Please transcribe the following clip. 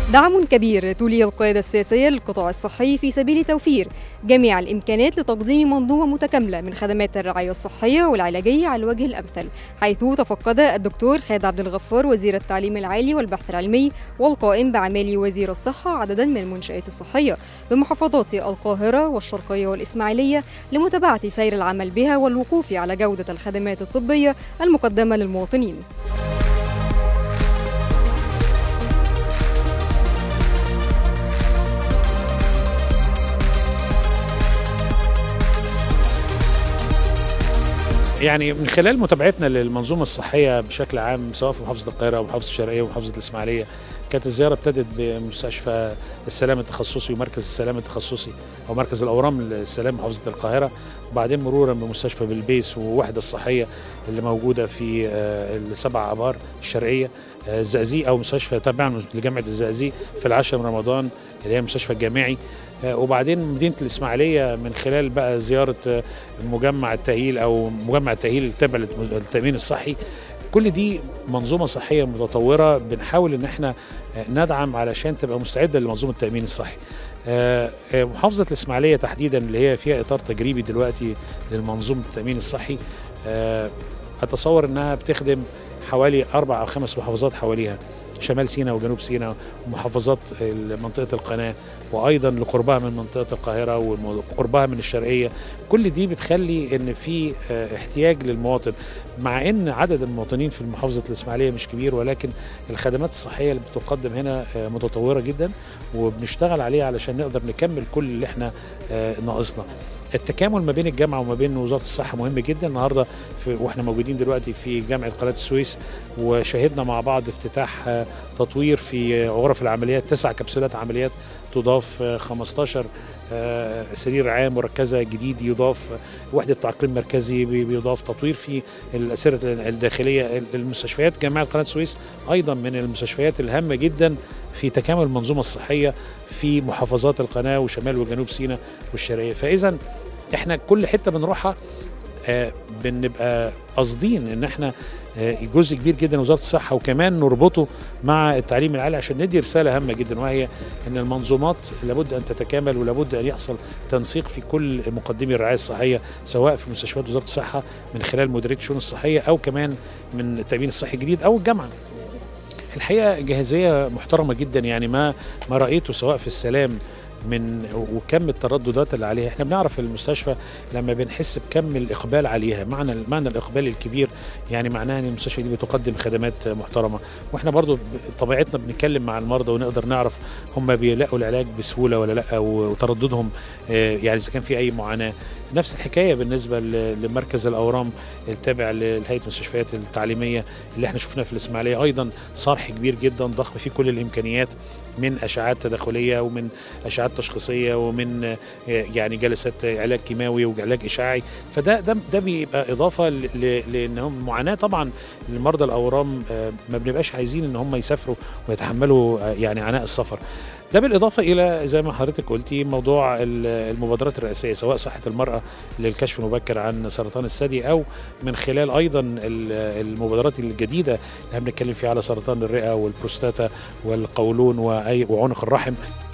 دعم كبير تولي القيادة السياسية للقطاع الصحي في سبيل توفير جميع الإمكانات لتقديم منظومة متكاملة من خدمات الرعاية الصحية والعلاجية على الوجه الأمثل، حيث تفقد الدكتور خالد عبد الغفار وزير التعليم العالي والبحث العلمي والقائم بأعمال وزير الصحة عددا من المنشآت الصحية بمحافظات القاهرة والشرقية والإسماعيلية لمتابعة سير العمل بها والوقوف على جودة الخدمات الطبية المقدمة للمواطنين. يعني من خلال متابعتنا للمنظومة الصحية بشكل عام سواء في محافظة القاهرة أو محافظة الشرقية ومحافظة الإسماعيلية، كانت الزيارة ابتدت بمستشفى السلام التخصصي ومركز السلام التخصصي أو مركز الأورام السلام محافظة القاهرة، وبعدين مرورا بمستشفى بلبيس ووحدة الصحية اللي موجودة في السبع آبار الشرقية، الزقازيق أو مستشفى تابعا لجامعة الزقازيق في العاشر من رمضان اللي هي المستشفى الجامعي، وبعدين مدينة الإسماعيلية من خلال بقى زيارة مجمع التأهيل أو مجمع التأهيل التابع للتأمين الصحي. كل دي منظومة صحية متطورة بنحاول إن احنا ندعم علشان تبقى مستعدة لمنظومة التأمين الصحي. محافظة الإسماعيلية تحديدا اللي هي فيها إطار تجريبي دلوقتي للمنظومة التأمين الصحي، أتصور إنها بتخدم حوالي 4 أو 5 محافظات حواليها، شمال سيناء وجنوب سيناء ومحافظات منطقة القناة، وأيضا لقربها من منطقة القاهرة وقربها من الشرقية. كل دي بتخلي إن في احتياج للمواطن، مع إن عدد المواطنين في محافظة الإسماعيلية مش كبير، ولكن الخدمات الصحية اللي بتقدم هنا متطورة جدا وبنشتغل عليها علشان نقدر نكمل كل اللي احنا ناقصنا. التكامل ما بين الجامعه وما بين وزاره الصحه مهم جدا. النهارده واحنا موجودين دلوقتي في جامعه قناه السويس وشاهدنا مع بعض افتتاح تطوير في غرف العمليات، 9 كبسولات عمليات تضاف، 15 سرير عام مركزه جديد يضاف، وحده تعقيم مركزي بيضاف، تطوير في الاسره الداخليه. المستشفيات جامعه قناه السويس ايضا من المستشفيات الهامه جدا في تكامل المنظومه الصحيه في محافظات القناه وشمال وجنوب سيناء والشرقيه. فاذا احنا كل حته بنروحها بنبقى قاصدين ان احنا جزء كبير جدا من وزاره الصحه وكمان نربطه مع التعليم العالي عشان ندي رساله هامه جدا، وهي ان المنظومات لابد ان تتكامل ولابد ان يحصل تنسيق في كل مقدمي الرعايه الصحيه سواء في مستشفيات وزاره الصحه من خلال مديريه الشؤون الصحيه او كمان من التامين الصحي الجديد او الجامعه. الحقيقه جاهزيه محترمه جدا، يعني ما رايته سواء في السلام من وكم الترددات اللي عليها. احنا بنعرف المستشفى لما بنحس بكم الاقبال عليها، معنى الاقبال الكبير يعني معناه ان المستشفى دي بتقدم خدمات محترمه، واحنا برضو طبيعتنا بنتكلم مع المرضى ونقدر نعرف هم بيلاقوا العلاج بسهوله ولا لا، وترددهم يعني اذا كان في اي معاناه. نفس الحكايه بالنسبه لمركز الاورام التابع لهيئه المستشفيات التعليميه اللي احنا شفناه في الاسماعيليه، ايضا صرح كبير جدا ضخم فيه كل الامكانيات من اشعات تداخليه ومن اشعات تشخيصيه ومن يعني جلسات علاج كيماوي وعلاج اشعاعي. فده بيبقى اضافه لانهم معاناه طبعا لمرضى الاورام، ما بنبقاش عايزين ان هم يسافروا ويتحملوا يعني عناء السفر. ده بالإضافة إلى زي ما حضرتك قلتي موضوع المبادرات الرئاسية سواء صحة المرأة للكشف المبكر عن سرطان الثدي أو من خلال أيضا المبادرات الجديدة اللي بنتكلم فيها على سرطان الرئة والبروستاتا والقولون وعنق الرحم.